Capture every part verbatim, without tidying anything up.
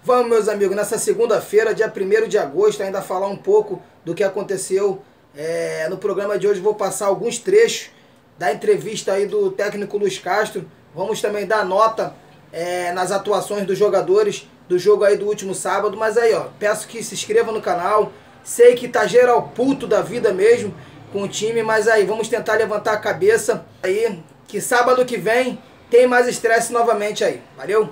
Vamos, meus amigos, nessa segunda-feira, dia primeiro de agosto, ainda falar um pouco do que aconteceu é, no programa de hoje. Vou passar alguns trechos da entrevista aí do técnico Luiz Castro. Vamos também dar nota é, nas atuações dos jogadores do jogo aí do último sábado. Mas aí, ó, peço que se inscreva no canal. Sei que tá geral puto da vida mesmo com o time, mas aí, vamos tentar levantar a cabeça aí, que sábado que vem tem mais estresse novamente aí. Valeu?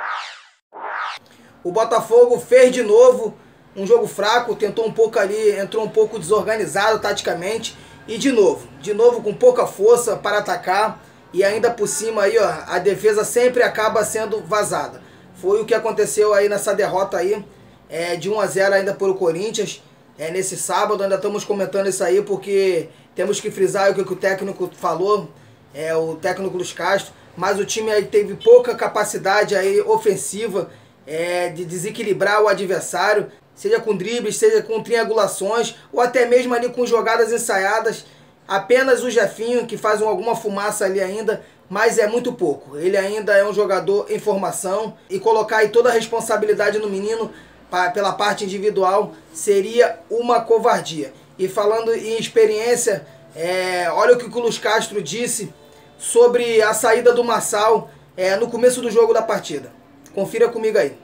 O Botafogo fez de novo um jogo fraco, tentou um pouco ali, entrou um pouco desorganizado taticamente. E de novo, de novo com pouca força para atacar. E ainda por cima aí, ó, a defesa sempre acaba sendo vazada. Foi o que aconteceu aí nessa derrota aí, é, de um a zero ainda por o Corinthians. É, nesse sábado, ainda estamos comentando isso aí porque temos que frisar o que o técnico falou, é, o técnico Luiz Castro. Mas o time aí teve pouca capacidade aí ofensiva, É, de desequilibrar o adversário, seja com dribles, seja com triangulações, ou até mesmo ali com jogadas ensaiadas. Apenas o Jefinho que faz alguma fumaça ali ainda, mas é muito pouco. Ele ainda é um jogador em formação, e colocar aí toda a responsabilidade no menino pra, pela parte individual seria uma covardia. E falando em experiência, é, olha o que o Luiz Castro disse sobre a saída do Marçal é, no começo do jogo da partida. Confira comigo aí.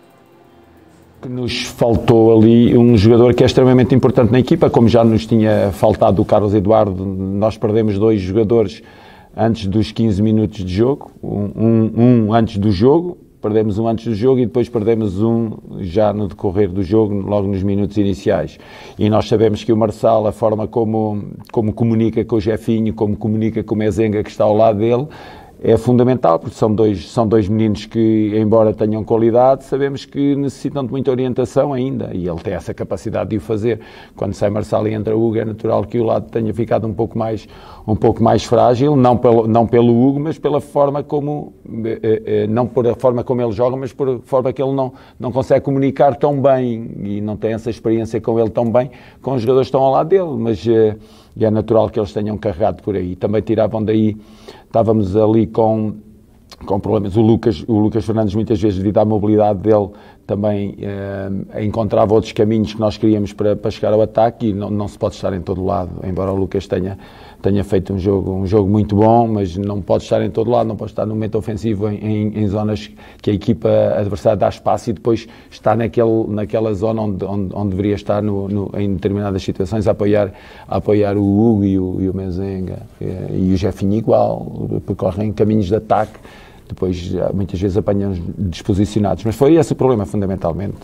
Nos faltou ali um jogador que é extremamente importante na equipa, como já nos tinha faltado o Carlos Eduardo. Nós perdemos dois jogadores antes dos quinze minutos de jogo, um, um, um antes do jogo, perdemos um antes do jogo e depois perdemos um já no decorrer do jogo, logo nos minutos iniciais. E nós sabemos que o Marçal, a forma como, como comunica com o Jefinho, como comunica com o Mezenga que está ao lado dele, é fundamental, porque são dois, são dois meninos que, embora tenham qualidade, sabemos que necessitam de muita orientação ainda, e ele tem essa capacidade de o fazer. Quando sai Marçal e entra Hugo, é natural que o lado tenha ficado um pouco mais, um pouco mais frágil, não pelo, não pelo Hugo, mas pela forma como, não por a forma como ele joga, mas por a forma que ele não, não consegue comunicar tão bem, e não tem essa experiência com ele tão bem, com os jogadores que estão ao lado dele, mas e é natural que eles tenham carregado por aí. Também tiravam daí, estávamos ali com, com problemas. O Lucas, o Lucas Fernandes, muitas vezes, devido à mobilidade dele, também eh, encontrava outros caminhos que nós queríamos para, para chegar ao ataque, e não, não se pode estar em todo lado, embora o Lucas tenha, tenha feito um jogo, um jogo muito bom, mas não pode estar em todo lado, não pode estar no momento ofensivo em, em, em zonas que a equipa adversária dá espaço e depois está naquele, naquela zona onde, onde, onde deveria estar no, no, em determinadas situações a apoiar, a apoiar o Hugo e o, e o Mezenga, e, e o Jefinho igual, percorrem caminhos de ataque. Depois muitas vezes apanham desposicionados, mas foi esse o problema fundamentalmente.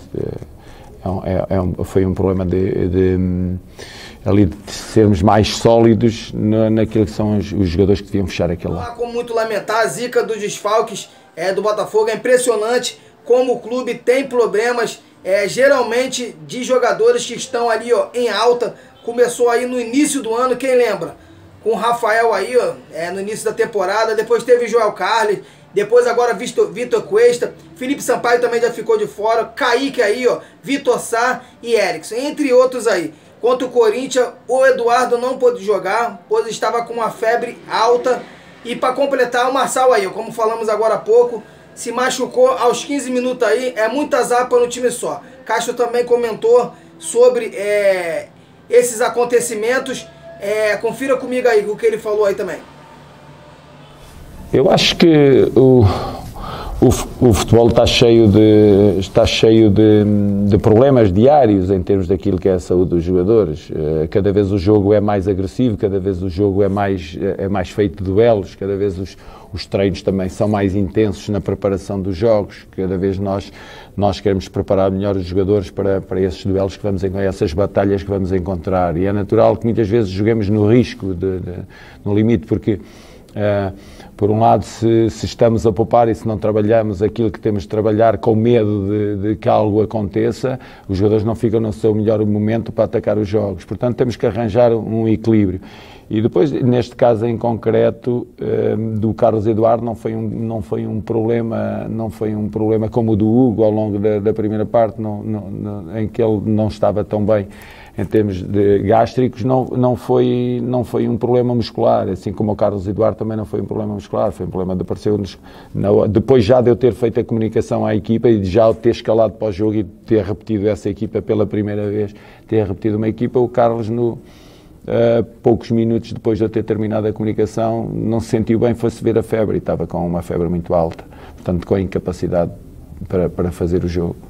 É, é um, foi um problema de, de, ali de sermos mais sólidos na, naquilo que são os, os jogadores que deviam fechar aquele lado. Não há como muito lamentar a zica dos desfalques é, do Botafogo. É impressionante como o clube tem problemas, é, geralmente de jogadores que estão ali, ó, em alta. Começou aí no início do ano, quem lembra? Com o Rafael aí, ó, é, no início da temporada, depois teve Joel Carles, depois agora Vitor, Vitor Cuesta, Felipe Sampaio também já ficou de fora, Kaique aí, ó, Vitor Sá e Erickson, entre outros aí. Contra o Corinthians, o Eduardo não pôde jogar, pois estava com uma febre alta. E para completar, o Marçal aí, ó, como falamos agora há pouco, se machucou aos quinze minutos aí, é muita zapa no time só. Castro também comentou sobre é, esses acontecimentos. É, confira comigo aí o que ele falou aí também. Eu acho que o, o, o futebol está cheio, de, está cheio de, de problemas diários em termos daquilo que é a saúde dos jogadores. Cada vez o jogo é mais agressivo, cada vez o jogo é mais, é mais feito de duelos, cada vez os, os treinos também são mais intensos na preparação dos jogos, cada vez nós, nós queremos preparar melhor os jogadores para, para esses duelos que vamos encontrar, essas batalhas que vamos encontrar. E é natural que muitas vezes joguemos no risco, de, de, no limite, porque Uh, por um lado, se, se estamos a poupar e se não trabalhamos aquilo que temos de trabalhar com medo de, de que algo aconteça, os jogadores não ficam no seu melhor momento para atacar os jogos. Portanto, temos que arranjar um equilíbrio. E depois, neste caso em concreto, uh, do Carlos Eduardo, não foi um, não foi um problema, não foi um problema como o do Hugo ao longo da, da primeira parte, não, não, não, em que ele não estava tão bem em termos de gástricos, não, não, foi, não foi um problema muscular, assim como o Carlos Eduardo também não foi um problema muscular, foi um problema que apareceu-nos depois já de eu ter feito a comunicação à equipa e de já ter escalado para o jogo e ter repetido essa equipa pela primeira vez, ter repetido uma equipa, o Carlos, no, uh, poucos minutos depois de eu ter terminado a comunicação, não se sentiu bem, foi-se ver a febre e estava com uma febre muito alta, portanto com a incapacidade para, para fazer o jogo.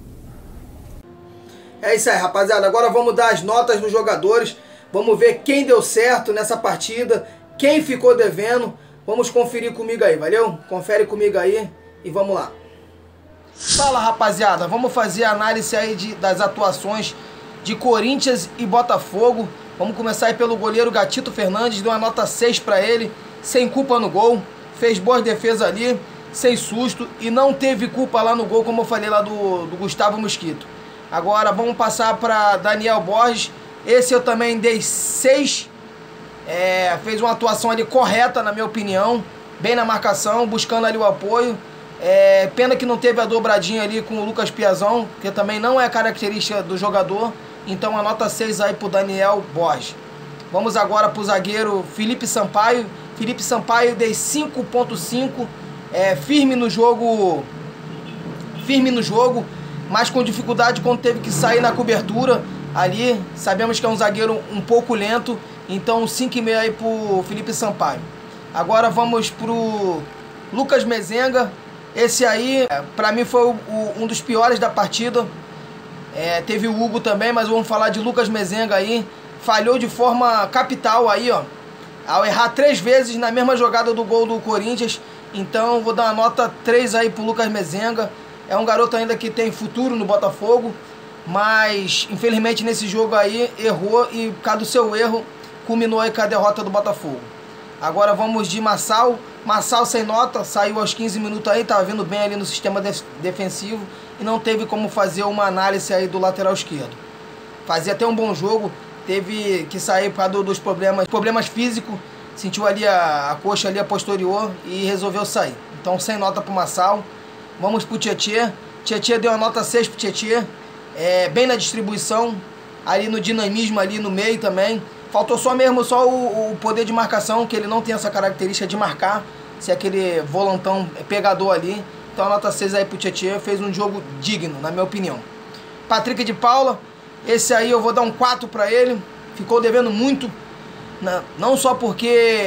É isso aí, rapaziada. Agora vamos dar as notas dos jogadores. Vamos ver quem deu certo nessa partida, quem ficou devendo. Vamos conferir comigo aí, valeu? Confere comigo aí e vamos lá. Fala, rapaziada. Vamos fazer a análise aí de, das atuações de Corinthians e Botafogo. Vamos começar aí pelo goleiro Gatito Fernandes. Deu uma nota seis para ele, sem culpa no gol. Fez boas defesas ali, sem susto. E não teve culpa lá no gol, como eu falei lá do, do Gustavo Mosquito. Agora vamos passar para Daniel Borges. Esse eu também dei seis. É, fez uma atuação ali correta, na minha opinião. Bem na marcação, buscando ali o apoio. É, pena que não teve a dobradinha ali com o Lucas Piazon, que também não é característica do jogador. Então a nota seis aí para o Daniel Borges. Vamos agora para o zagueiro Felipe Sampaio. Felipe Sampaio dei cinco ponto cinco. É, firme no jogo. Firme no jogo. Mas com dificuldade quando teve que sair na cobertura ali. Sabemos que é um zagueiro um pouco lento. Então cinco e meio aí pro Felipe Sampaio. Agora vamos pro Lucas Mezenga. Esse aí, pra mim, foi o, o, um dos piores da partida. É, teve o Hugo também, mas vamos falar de Lucas Mezenga aí. Falhou de forma capital aí, ó. Ao errar três vezes na mesma jogada do gol do Corinthians. Então vou dar uma nota três aí pro Lucas Mezenga. É um garoto ainda que tem futuro no Botafogo, mas infelizmente nesse jogo aí errou e por causa do seu erro culminou aí com a derrota do Botafogo. Agora vamos de Marçal. Marçal sem nota, saiu aos quinze minutos aí, estava vindo bem ali no sistema de defensivo e não teve como fazer uma análise aí do lateral esquerdo. Fazia até um bom jogo, teve que sair por causa dos problemas, problemas físicos, sentiu ali a, a coxa ali a posterior e resolveu sair. Então sem nota para o Marçal. Vamos pro Tietê. Tietê deu uma nota seis pro Tietê. É, bem na distribuição. Ali no dinamismo, ali no meio também. Faltou só mesmo só o, o poder de marcação, que ele não tem essa característica de marcar. Ser aquele volantão pegador ali. Então a nota seis aí pro Tietê. Fez um jogo digno, na minha opinião. Patrick de Paula. Esse aí eu vou dar um quatro pra ele. Ficou devendo muito. Não só porque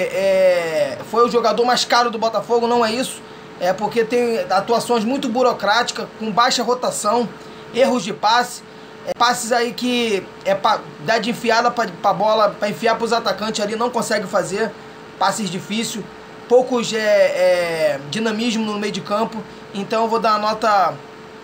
é, foi o jogador mais caro do Botafogo, não é isso. É porque tem atuações muito burocráticas, com baixa rotação, erros de passe, é, passes aí que é pra dar de enfiada para a bola, para enfiar para os atacantes ali, não consegue fazer, passes difíceis, poucos é, é, dinamismo no meio de campo, então eu vou dar uma nota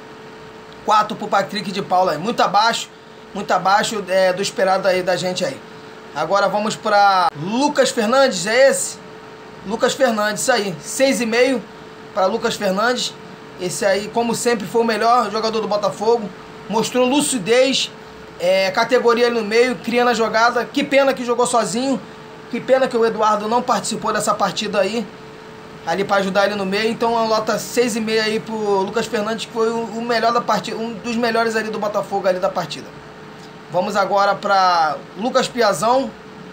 quatro para o Patrick de Paula, aí, muito abaixo, muito abaixo é, do esperado aí da gente aí. Agora vamos para Lucas Fernandes, é esse? Lucas Fernandes, isso aí, seis e meio. Para Lucas Fernandes, esse aí, como sempre, foi o melhor jogador do Botafogo, mostrou lucidez, é, categoria ali no meio, criando a jogada. Que pena que jogou sozinho, que pena que o Eduardo não participou dessa partida aí, ali para ajudar ele no meio. Então a nota seis e meio aí pro Lucas Fernandes, que foi o melhor da partida, um dos melhores ali do Botafogo ali da partida. Vamos agora para Lucas Piazon.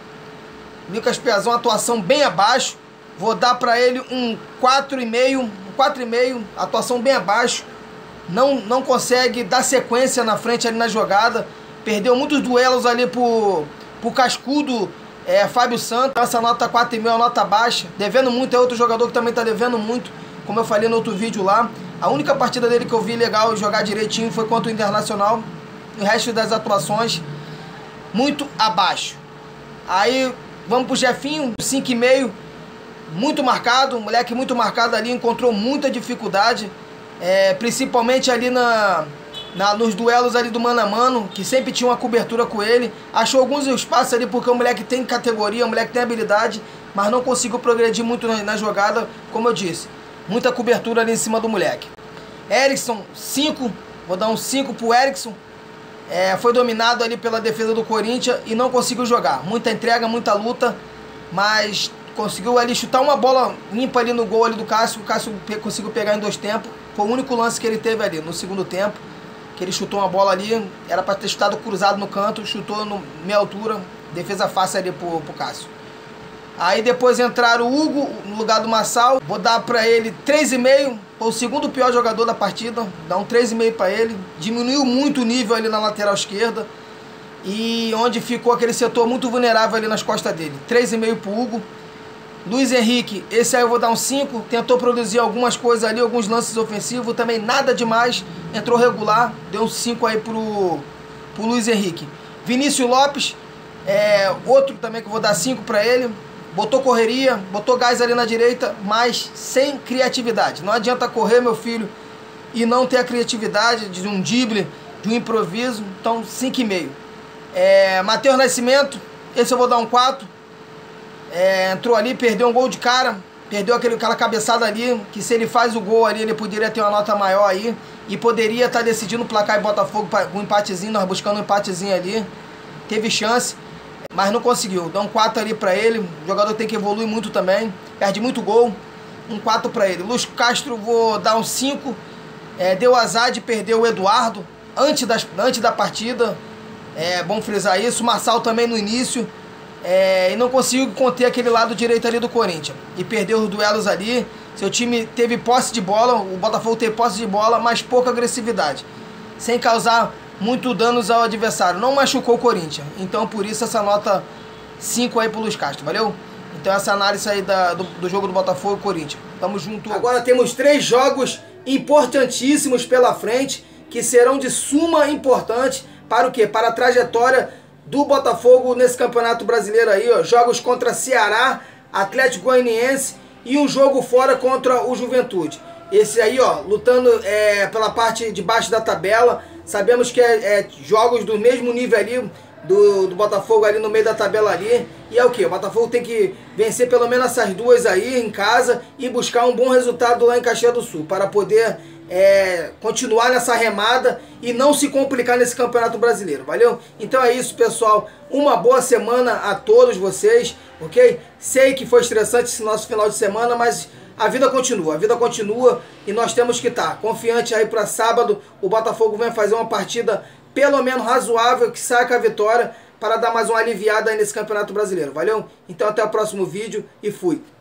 Lucas Piazon, atuação bem abaixo. Vou dar para ele um quatro e meio, um quatro e meio, atuação bem abaixo. Não, não consegue dar sequência na frente ali na jogada. Perdeu muitos duelos ali pro, pro cascudo é, Fábio Santos. Essa nota quatro e meio é uma nota baixa. Devendo muito, é outro jogador que também está devendo muito, como eu falei no outro vídeo lá. A única partida dele que eu vi legal jogar direitinho foi contra o Internacional. O resto das atuações, muito abaixo. Aí vamos pro Jefinho, cinco e meio. Muito marcado, um moleque muito marcado ali, encontrou muita dificuldade, é, principalmente ali na, na, nos duelos ali do mano a mano, que sempre tinha uma cobertura com ele. Achou alguns espaços ali porque o moleque tem categoria, o moleque tem habilidade, mas não conseguiu progredir muito na, na jogada, como eu disse. Muita cobertura ali em cima do moleque. Erickson, cinco, vou dar um cinco pro Erickson. É, foi dominado ali pela defesa do Corinthians e não conseguiu jogar. Muita entrega, muita luta, mas conseguiu ali chutar uma bola limpa ali no gol ali do Cássio. O Cássio conseguiu pegar em dois tempos. Foi o único lance que ele teve ali no segundo tempo. que ele chutou uma bola ali, era para ter chutado cruzado no canto, chutou no meia altura, defesa fácil ali pro, pro Cássio. Aí depois entraram o Hugo no lugar do Marçal, vou dar para ele três e meio, foi o segundo pior jogador da partida, dá um três e meio para ele, diminuiu muito o nível ali na lateral esquerda, e onde ficou aquele setor muito vulnerável ali nas costas dele, três e meio pro Hugo. Luiz Henrique, esse aí eu vou dar um cinco, tentou produzir algumas coisas ali, alguns lances ofensivos, também nada demais, entrou regular, deu um cinco aí pro, pro Luiz Henrique. Vinícius Lopes, é, outro também que eu vou dar cinco para ele, botou correria, botou gás ali na direita, mas sem criatividade. Não adianta correr, meu filho, e não ter a criatividade de um drible, de um improviso, então cinco e meio. É, Matheus Nascimento, esse eu vou dar um quatro. É, entrou ali, perdeu um gol de cara, perdeu aquele, aquela cabeçada ali, que se ele faz o gol ali, ele poderia ter uma nota maior aí, e poderia estar tá decidindo o placar em Botafogo com um empatezinho, nós buscando um empatezinho ali, teve chance, mas não conseguiu. Dá um quatro ali pra ele, o jogador tem que evoluir muito também, perde muito gol, um quatro pra ele. Luiz Castro, vou dar um cinco, é, deu azar de perder o Eduardo antes, das, antes da partida, é bom frisar isso, Marçal também no início, É, e não conseguiu conter aquele lado direito ali do Corinthians. E perdeu os duelos ali. Seu time teve posse de bola, o Botafogo teve posse de bola, mas pouca agressividade. Sem causar muito danos ao adversário. Não machucou o Corinthians. Então por isso essa nota cinco aí pro Luiz Castro, valeu? Então essa análise aí da, do, do jogo do Botafogo e Corinthians. Tamo junto. Agora temos três jogos importantíssimos pela frente, que serão de suma importância para o quê? Para a trajetória do Botafogo nesse Campeonato Brasileiro aí, ó. Jogos contra Ceará, Atlético Goianiense e um jogo fora contra o Juventude. Esse aí, ó, lutando é, pela parte de baixo da tabela. Sabemos que é, é jogos do mesmo nível ali do, do Botafogo ali no meio da tabela ali. E é o que? O Botafogo tem que vencer pelo menos essas duas aí em casa e buscar um bom resultado lá em Caxias do Sul para poder É, continuar nessa remada e não se complicar nesse Campeonato Brasileiro, valeu? Então é isso, pessoal, uma boa semana a todos vocês, ok? Sei que foi estressante esse nosso final de semana, mas a vida continua, a vida continua e nós temos que estar confiante aí para sábado. O Botafogo vai fazer uma partida pelo menos razoável, que saia com a vitória para dar mais uma aliviada aí nesse Campeonato Brasileiro, valeu? Então até o próximo vídeo e fui!